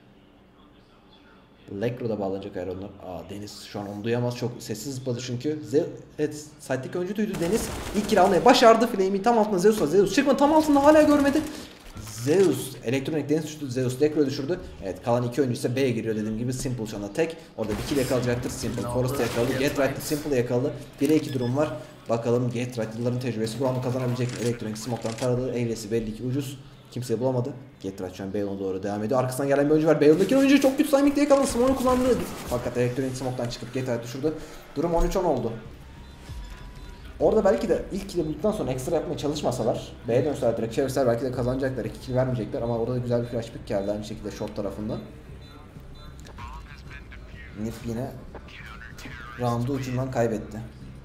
Lekro da bağlanacak eğer onlar. Deniz şu an onu duyamaz. Çok sessiz zıpladı çünkü. Evet. Site'deki oyuncu duydu. Deniz ilk kill almayı başardı. Flame'in tam altında Zeus var. Zeus çıkma tam altında hala görmedi. Zeus. Elektronik Deniz düşürdü. Zeus Lekro düşürdü. Evet kalan iki oyuncu ise B'ye giriyor dediğim gibi. Simple şu anda tek. Orada bir kill yakalayacaktır. Simple. Forrest'ı yakaladı. Get Right'ı Simple'ı yakaladı. 1'e 2 durum var. Bakalım Get Right yılların tecrübesi bu roundu kazanabilecek mi? Elektronik Smoke'tan taradı. Eylesi belli ki ucuz. Kimseyi bulamadı. Get Right şu an Bale'ona doğru devam ediyor. Arkasından gelen bir oyuncu var. Bale'daki oyuncu çok güç timing diye yakaladı. Smoke'u kullandı. Fakat Elektronik Smoke'tan çıkıp Get Right düşürdü. Durum 13-10 oldu. Orada belki de ilk kill'i bulduktan sonra ekstra yapmaya çalışmasalar B'ye dönseler direkt çevirseler belki de kazanacaklar. 2 kill vermeyecekler ama orada da güzel bir flash pick geldi aynı şekilde short tarafından. Nip yine roundu ucundan kaybetti.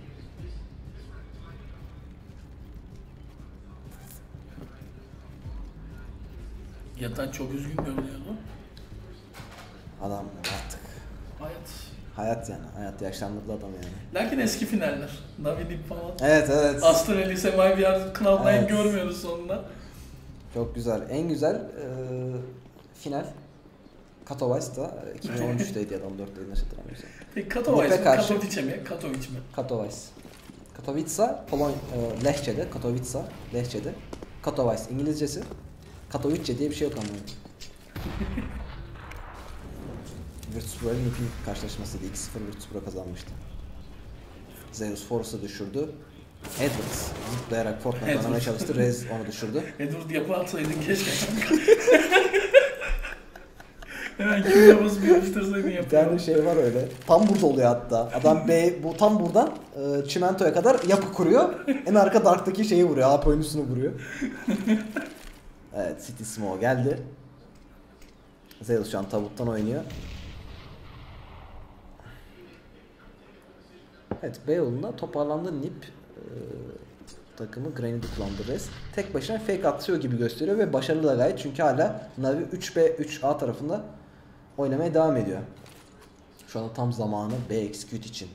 Yatan çok üzgün görünüyordu. Adam artık Hayat. hayat yani. Hayat yaşlandırdı adam yani. Lakin eski finaller. Navi Nip falan. Evet evet. Aston Elise Maybiar Cloud9 Evet. görmüyoruz sonunda. Çok güzel. En güzel final Katowice'da 2013'teydi ya da 14'teydi nasıl hatırlamıyorsam. Peki Katowice Nip'e mi? karşı- Katowice mi? Katowice mi? Katowice. Katowice, Lehçe'de. Katowice, Lehçe'de. Katowice İngilizcesi. Katowice diye bir şey yok ama. Virtus.pro'yla Nip'in karşılaşmasıydı. 2-0 Virtus.pro kazanmıştı. Zeus Force'u düşürdü. Edwards zıplayarak Fortnite'ı oynamaya çalıştı. Rez onu düşürdü. Edward yapı atsaydın keşke. Hemen Q'ya basıp yapıştırsaydın Bir yapıyı. tane şey var öyle. Tam burada oluyor hatta. Adam bu tam buradan çimentoya kadar yapı kuruyor. En arka Dark'taki şeyi vuruyor. A point üstünü vuruyor. Evet City Smoke geldi. Zeus şu an tabuttan oynuyor. Evet B yolunda toparlandı Nip. Takımı Granny'de kullandı Rez. Tek başına fake atıyor gibi gösteriyor ve başarılı da gayet. Çünkü hala Navi 3B 3A tarafında oynamaya devam ediyor. Şu anda tam zamanı B execute için.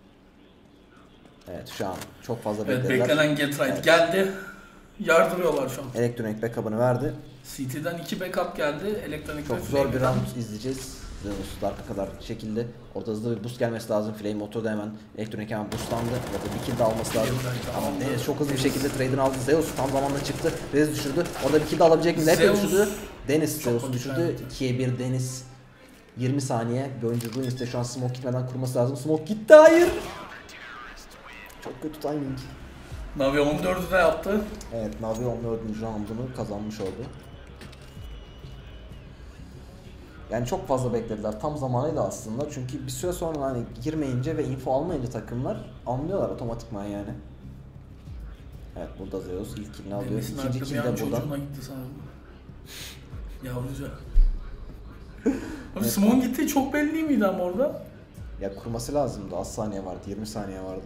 Evet şu an çok fazla Evet, beklediler. beklenen Get Right geldi. Yardırıyorlar şu an. Elektronik backup'ını verdi. CT'den 2 backup geldi. Elektronik Çok zor bir round izleyeceğiz. Zeus Dark'a kadar şekilde. Orada hızlı bir boost gelmesi lazım. Flame oturdu hemen. Elektronik hemen boostlandı. Orada bir kill de alması lazım. Ama Deniz çok hızlı bir şekilde trade'ini aldı. Zeus tam zamanında çıktı. Rez düşürdü. Orada bir kill de alabilecek mi? Lepe Zeus düşürdü. Deniz çok Zeus'u düşürdü. önemli. 2'ye 1 Deniz. 20 saniye. Bir oyuncu Ruins'te şu an smoke gitmeden kurması lazım. Smoke gitti. Hayır. Çok kötü timing. Navi 14'ü de yaptı. Evet Navi 14. roundunu kazanmış oldu. Yani çok fazla beklediler tam zamanıyla aslında. Çünkü bir süre sonra hani girmeyince ve info almayınca takımlar anlıyorlar otomatikman yani. Evet burada Zeus ilk killini alıyor. Demesin İkinci aklı kill bir an de buradan. çocuğuna gitti sanırım. Yavruca. Abi Simon gitti çok belli değil miydi ama orada? Ya kurması lazımdı. Az saniye vardı. 20 saniye vardı.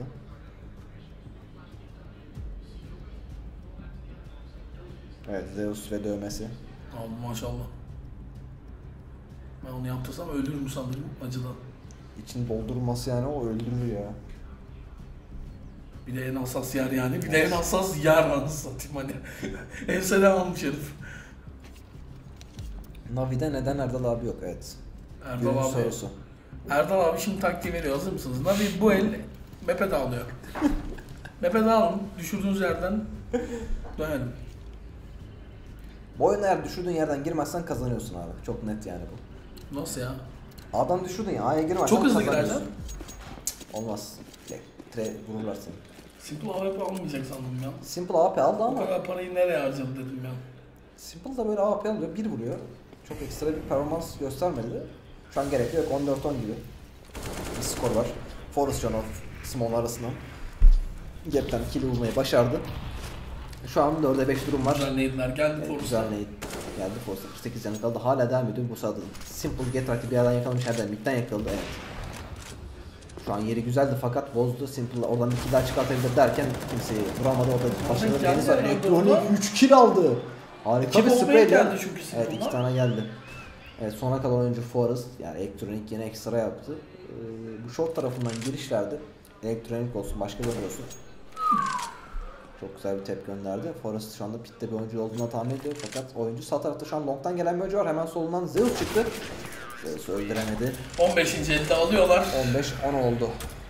Evet Zeus ve dövmesi. Abi maşallah. Ben onu yaptırsam ölürüm sanırım acıdan. İçini doldurması yani o öldürür ya. Bir de en hassas yer yani. Bir de en hassas yer anasını satayım hani. Enseden almış herif. Navi'de neden Erdal abi yok? Evet. Erdal Günün abi. sorusu. Erdal abi şimdi taktiği veriyor. Hazır mısınız? Navi bu el Mep'e dağılıyor. Mep'e dağılın. Düşürdüğünüz yerden dönelim. Bu oyuna eğer düşürdüğün yerden girmezsen kazanıyorsun abi. Çok net yani bu. Nasıl ya? A'dan düşürdün ya A'ya girmezsen Çok hızlı kazanıyorsun. girerler. Olmaz. Vururlar seni. Simple AWP almayacak sandım ya. Simple AP aldı O ama kadar parayı nereye harcadı dedim ya. Simple da böyle AP alıyor, bir vuruyor. Çok ekstra bir performans göstermedi. Şu an gerek yok, 14-10 gibi bir skor var. Forrest John of Simon arasında Gap'ten kill vurmayı başardı. Şu an 4'e 5 durum var. Güzel nade'ler geldi Evet, Forrest'a. güzel nade geldi Forrest'a. 48 canı kaldı. Hala devam ediyor. Bu sırada Simple Get Rak'ı bir yerden yakalamış. Herden midden yakaladı. Evet. Şu an yeri güzeldi fakat bozdu. Simple oradan bir kill daha çıkartabilir derken kimseyi vuramadı. Orada başarılı geldi Deniz var. herhalde Elektronik orada. 3 kill aldı. Harika İki bir bomba spreyle. geldi çünkü Evet Simple'dan. 2 tane geldi. Evet sona kalan oyuncu Forrest. Yani Elektronik yine ekstra yaptı. Bu short tarafından girişlerde Elektronik olsun başka bir oyuncu olsun. Çok güzel bir tep gönderdi. Forrest şu anda pitte bir oyuncu olduğuna tahmin ediyor fakat oyuncu sağ tarafta şu an long'tan gelen bir oyuncu var. Hemen solundan Zeus çıktı. Zeus öldüremedi. 15. elde alıyorlar. 15-10 oldu.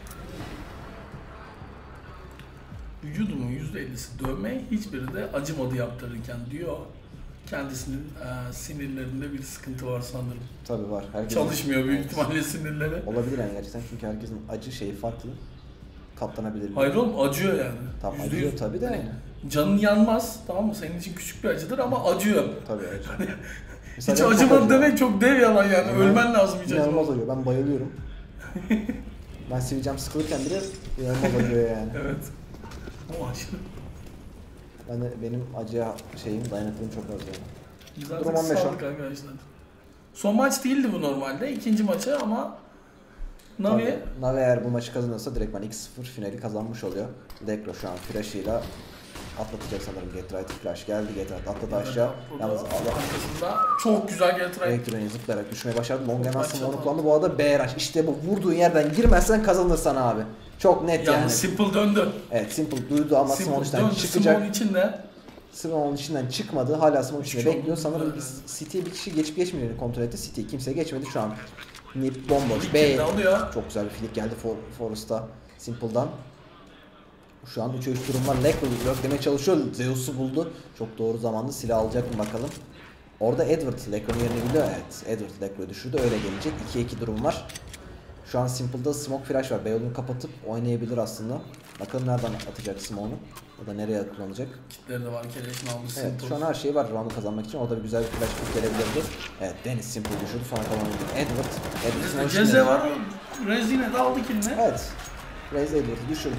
Vücudumun %50'si dövme, hiçbiri de acımadı yaptırırken diyor. Kendisinin sinirlerinde bir sıkıntı var sanırım. Tabii var. Herkesin... Çalışmıyor büyük Evet. ihtimalle sinirleri. Olabilir yani gerçekten çünkü herkesin acı şeyi farklı. Katlanabilir. Hayır oğlum acıyor yani. Tamam %100. acıyor tabii de Hani yani. canın yanmaz tamam mı? Senin için küçük bir acıdır ama acıyor. Tabii acı. Hiç Mesela çok acımadı acıyor. demek çok dev yalan yani. Ama Ölmen lazım hiç İnanılmaz acımadı. acıyor. Ben bayılıyorum. Ben sivilcem sıkılırken bile inanılmaz acıyor yani. Evet. O acı. Benim acıya dayanıklılığım çok az yani. Biz Durum artık 15-10. saldık arkadaşlar. Son maç değildi bu normalde. İkinci maçı ama Navi Navi eğer bu maçı kazanırsa direktman 2-0 finali kazanmış oluyor. Dekro şu an flash'ıyla atlatacak sanırım. Get Right flash geldi. Get Right atladı aşağı. Yalnız Allah arkasında çok güzel getirerek elektroniği zıplayarak düşmeye başardı. Long hemen Maç sınırını atalım. kullandı. Bu arada B rush. İşte bu vurduğun yerden girmezsen kazanırsan abi. Çok net yani. yalnız Simple döndü. Evet Simple duydu ama Simon Simple içinden döndü. çıkacak. Simon içinde Simon'un içinden çıkmadı. Hala Simon içinde Çok bekliyor. Sanırım güzel City'ye bir kişi geçip geçmeyeceğini kontrol etti. City'ye kimse geçmedi şu an. Nip bomboş. İlk B. kilde alıyor. Çok güzel bir flick geldi Forrest'a. Simple'dan. Şu an 3'e 3 durum var. Lekro demeye çalışıyor. Zeus'u buldu. Çok doğru zamanda silah alacak mı bakalım. Orada Edward Lekro'nun yerini biliyor. Evet. Edward Lekro'yu düşürdü. Öyle gelecek. 2'ye 2 durum var. Şu an Simple'da smoke flash var. Beyoğlu'nu kapatıp oynayabilir aslında. Bakalım nereden atacak smoke'unu. O da nereye kullanacak. Kitleri de var. Keleşini aldı Evet Simple. şu an her şey var round'u kazanmak için. Orada bir güzel bir flash pick gelebilirdi. Evet Deniz Simple düşürdü. Sonra kalan oyuncu Edward. Edward'ın Ceze var. Rezine de aldı kilini. Evet. Raze Edward'ı düşürdü.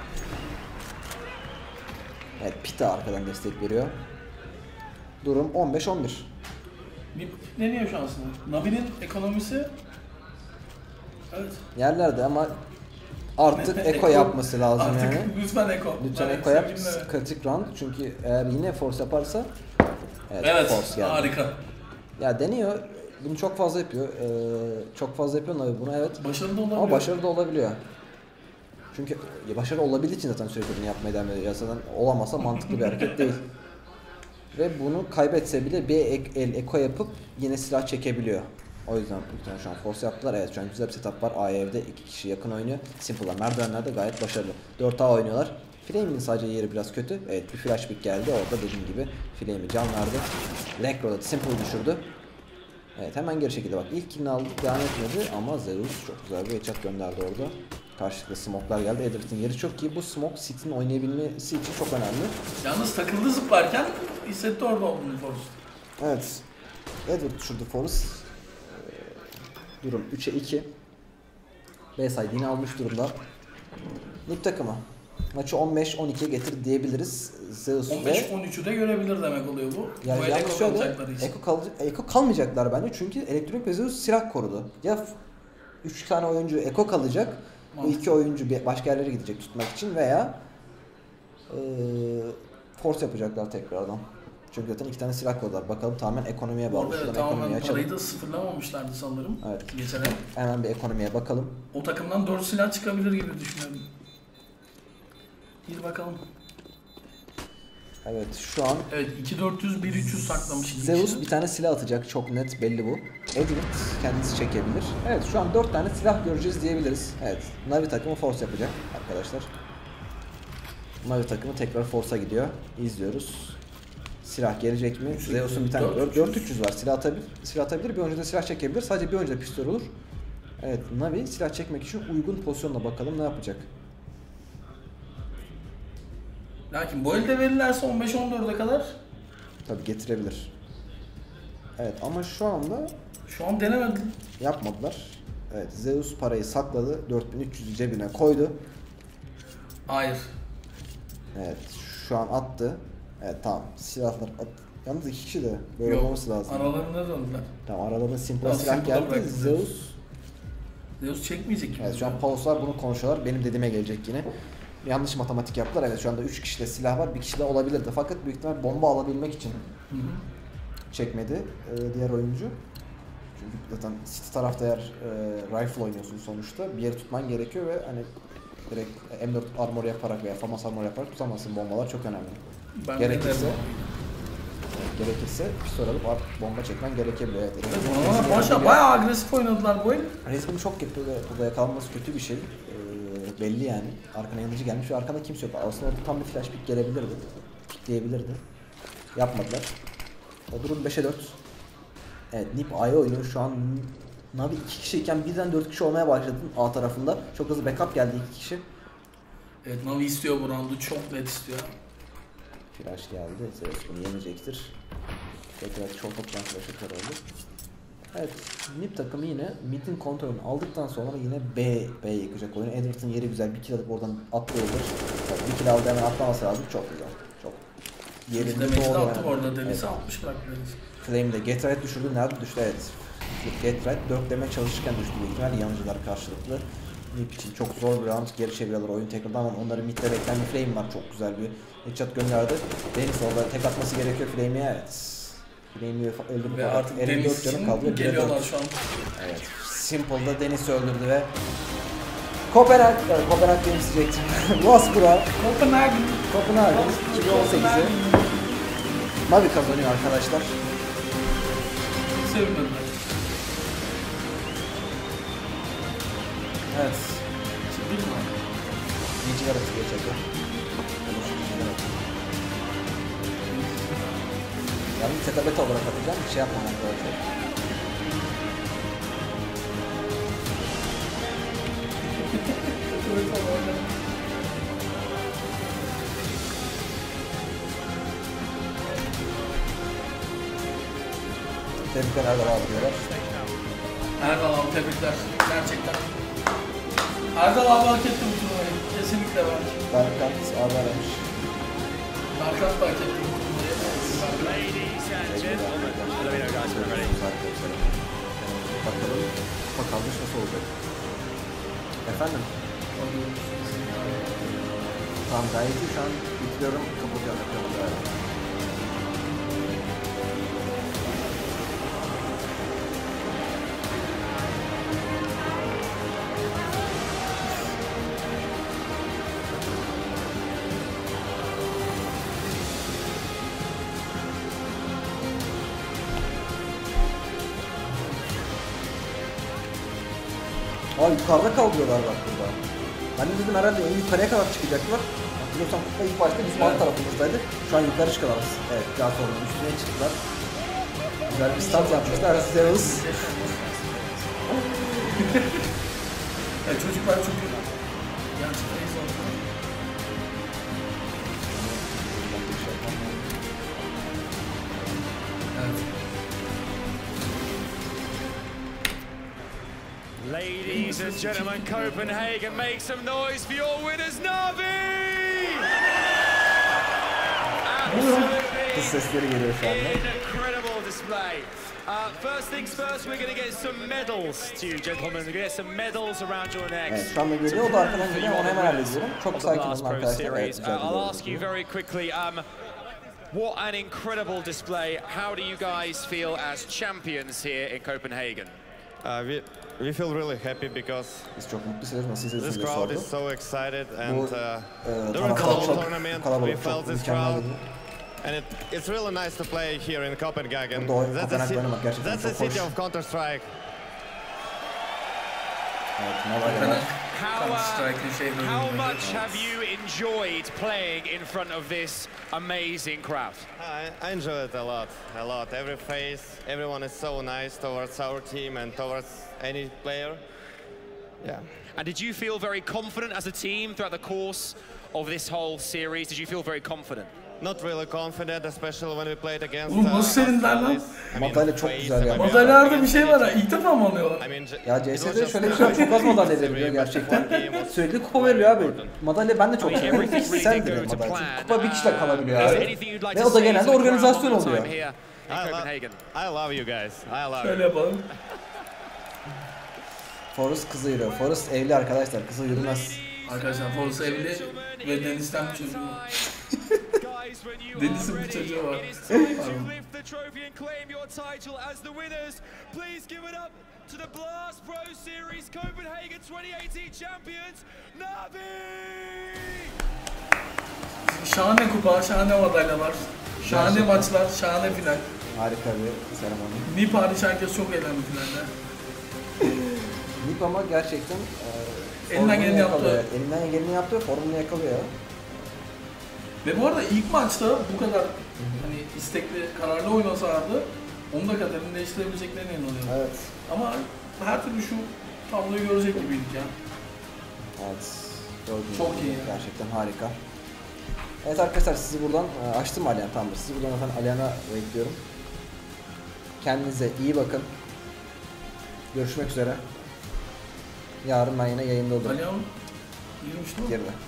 Evet Pita arkadan destek veriyor. Durum 15-11. Nip deniyor şansını. Navi'nin ekonomisi evet. Yerlerde ama artık Eko yapması lazım Artık yani. lütfen Eko. Lütfen Ben Eko yap. sevgilimle- Kritik round. Çünkü eğer yine force yaparsa Evet, force geldi. harika. Ya deniyor. Bunu çok fazla yapıyor. Çok fazla yapıyor Navi bunu evet. Başarılı olabiliyor. Ama başarılı da olabiliyor. Çünkü başarılı olabildiği için zaten sürekli bunu yapmaya devam ediyor. Ya zaten olamasa mantıklı bir hareket değil. Ve bunu kaybetse bile bir el eko yapıp yine silah çekebiliyor. O yüzden muhtemelen şu an force yaptılar. Evet şu an güzel bir setup var. A evde 2 kişi yakın oynuyor. Simple'lar merdivenlerde gayet başarılı. 4A oynuyorlar. Flame'in sadece yeri biraz kötü. Evet bir flash pick geldi. Orada dediğim gibi Flame'i can verdi. Lekro'da Simple'ı düşürdü. Evet hemen geri şekilde bak. İlk killini aldı. Devam etmedi ama Zeus çok güzel bir headshot gönderdi orada. Karşılıklı smoke'lar geldi. Edward'ın yeri çok iyi. Bu smoke City'nin oynayabilmesi için çok önemli. Yalnız takıldı zıplarken hissetti orada olduğunu Forrest. Evet. Edward düşürdü Forrest. Durum 3'e 2. B side yine almış durumda. Nip takımı maçı 15-12'ye getir diyebiliriz. Zeus ve 15-13'ü de görebilir demek oluyor bu. yani Bu yalnız Eko şöyle kalacakları için. Eko kalmayacaklar bence çünkü Elektronik ve Zeus silah korudu. Ya 3 tane oyuncu Eko kalacak. Bu 2 oyuncu başka yerlere gidecek tutmak için veya force yapacaklar tekrardan. Çünkü zaten 2 tane silah korudular. Bakalım tamamen ekonomiye bağlı. Orada Şuradan tamamen ekonomiyi açalım. parayı da sıfırlamamışlardı sanırım. Evet. Geçen ay. Hemen bir ekonomiye bakalım. O takımdan 4 silah çıkabilir gibi düşünüyorum. Bir bakalım. Evet şu an Evet 2-400 1-300 saklamış. iki Zeus kişi. bir tane silah atacak. Çok net belli bu. Edward kendisi çekebilir. Evet şu an 4 tane silah göreceğiz diyebiliriz. Evet. Navi takımı force yapacak arkadaşlar. Navi takımı tekrar force'a gidiyor. İzliyoruz. Silah gelecek mi? 300, Zeus'un bir tane 400. 4-300 var. Silah atabilir. Bir oyuncu da silah çekebilir. Sadece bir oyuncu da pistol olur. Evet Navi silah çekmek için uygun pozisyonla bakalım ne yapacak. Lakin bu elde verirlerse 15-14'e kadar Tabi getirebilir. Evet ama şu anda şu an denemedim. yapmadılar. Evet Zeus parayı sakladı. 4300'ü cebine koydu. Hayır. Evet şu an attı. Evet tamam silahlar at. Yalnız 2 kişi de böyle Yok. olması lazım. Aralarında döndüler. Tamam aralarında simple Tamam, silah Simple'a geldi. bıraktı Zeus. Zeus çekmeyecek gibi. Evet şu an pause'lar bunu konuşuyorlar. Benim dediğime gelecek yine. Yanlış matematik yaptılar. Evet şu anda 3 kişide silah var. Bir kişide olabilirdi. Fakat büyük ihtimal bomba alabilmek için Hı hı. çekmedi diğer oyuncu. Çünkü zaten City tarafta eğer rifle oynuyorsun sonuçta bir yeri tutman gerekiyor ve hani direkt M4 armor yaparak veya FAMAS armor yaparak tutamazsın. Bombalar çok önemli. Ben Gerekirse de gerekirse pistol alıp bomba çekmen gerekebiliyor. Evet. Ama başa bayağı agresif oynadılar bu el. Resmin çok kötü ve burada yakalanması kötü bir şey. Belli yani. Arkana yanıcı gelmiş ve arkanda kimse yok. Aslında orada tam bir flash pick gelebilirdi. Pickleyebilirdi. Yapmadılar. O durum 5'e 4. Evet Nip A'ya oynuyor. Şu an Navi 2 kişiyken birden 4 kişi olmaya başladı A tarafında. Çok hızlı backup geldi 2 kişi. Evet Navi istiyor bu roundu. Çok net istiyor. Flash geldi. Zeus bunu yenecektir. Tekrar çok toplan flash atar oldu. Evet, Nip takımı yine mid'in kontrolünü aldıktan sonra yine B yıkacak oyunu. Edward'ın yeri güzel, bir kill alıp oradan atlayabilir. Tabii bir kill aldı hemen atlaması lazım, çok güzel. Çok İşte Mecid attı orada Deniz'e 60 bıraktı Deniz. Flame de Get Right düşürdü, nerede düştü? Evet. Get Right 4 demeye çalışırken düştü büyük ihtimalle, yanıcılar karşılıklı. Nip için çok zor bir round, geri çeviriyorlar oyun tekrardan ama onların mid'de bekleyen bir Flame var, çok güzel bir headshot gönderdi. Deniz orada tek atması gerekiyor Flame'e, evet. Flame'i öldürdü. Ve artık Elinde Deniz 4 canı için kaldı ve geliyorlar şu an. Evet. Simple'da Deniz'i öldürdü ve Kopenhag Games diyecektim. Wasbura, Kopenhagen. 2018'i Navi kazanıyor arkadaşlar. Sevmedim. Evet. Şimdi mi? GG arası geçecek. Yalnız seta beta olarak atacağım. Bir şey yapmam arkadaşlar. Tebrikler Erdal abi diyorlar. Erdal abi tebrikler. Gerçekten. Erdal abi hak etti bu turnuvayı. Kesinlikle var. Berkant abi aramış. Berkant da hak etti bu turnuvayı. Ladies and gentlemen, let me know guys when we're ready. Bakalım kupa kalmış nasıl olacak? Efendim? Tamam gayet iyi, şu an bitiriyorum, kapatıyorum ekranı. Aa yukarıda kaldırıyorlar bak burada. Ben de dedim herhalde en yukarıya kadar çıkacaklar. Hatırlıyorsam kupa ilk başta bizim alt tarafımızdaydı. Şu an yukarı çıkıyorlar. Evet biraz sonra üstüne çıktılar. Güzel bir stand yapmışlar. Zeus. Ya çocuklar çok iyi. Gerçekten iyi oldu. Evet. Ladies and gentlemen, Copenhagen, make some noise for your winners, Na'Vi! Kız sesleri geliyor şu anda. Incredible display. First things first, we're going to get some medals to you, gentlemen. We're going to get some medals around your necks. Evet, şu anda geliyor. O da arkadan geliyor. Onu hemen hallediyorum. Çok sakin olun arkadaşlar. Evet, I'll ask you very quickly, what an incredible display. How do you guys feel as champions here in Copenhagen? We feel really happy because Biz çok mutlu hissediyoruz. Nasıl this hissediyorsunuz crowd sordu. is so excited and Bu during the taraftar whole çok tournament we kalabalık, felt çok this mükemmel crowd. dedi. And it's really nice to play here in Copenhagen. Burada That's Kopenhag'da oynamak gerçekten the çok city hoş. of Counter-Strike. Evet, madalyalar. How much have you enjoyed playing in front of this amazing crowd? I enjoy it a lot. Every face, everyone is so nice towards our team and towards any player. Yeah. And did you feel very confident as a team throughout the course of this whole series? Did you feel very confident? Not really confident, especially when we played against. Oğlum nasıl sevindiler lan? Australis. I mean, Madalya çok güzel ya. Madalyalarda bir şey var ha. İlk defa mı alıyorlar? I mean, Ya CS'de şöyle bir şey var. Çok az madalya veriliyor gerçekten. Sürekli kupa veriyor abi. Madalya ben de çok seviyorum. Sen de madalya. Çünkü kupa bir kişiyle kalabiliyor abi. Ve o da genelde organizasyon oluyor. I love you guys. I love Şöyle you. yapalım. Forrest kızı yürüyor. Forrest evli arkadaşlar. Kızı yürümez. Arkadaşlar Forrest evli ve Deniz'den bir çocuğu var. Deniz'in bir çocuğu var. To the Blast Pro Series Copenhagen 2018 champions, Na'Vi! Şahane kupa, şahane madalyalar, şahane maçlar, şahane final. Harika bir seremoni. Nip hariç herkes çok eğlendi finalde. Nip ama gerçekten Elinden geleni yaptı. Elinden geleni yaptı, formunu yakalıyor. Ve bu arada ilk maçta bu kadar hani istekli, kararlı oynasalardı onun da kaderini değiştirebileceklerine inanıyorum. Evet. Ama her türlü şu tabloyu görecek gibiydik ya. Evet. Gördüğünüz Çok gibi iyi. Gerçekten harika. Evet arkadaşlar sizi buradan açtım Alihan tamamdır. Sizi buradan efendim Alihan'a bekliyorum. Kendinize iyi bakın. Görüşmek üzere. Yarın ben yine yayında olurum. Alihan girmiş mi? Geride.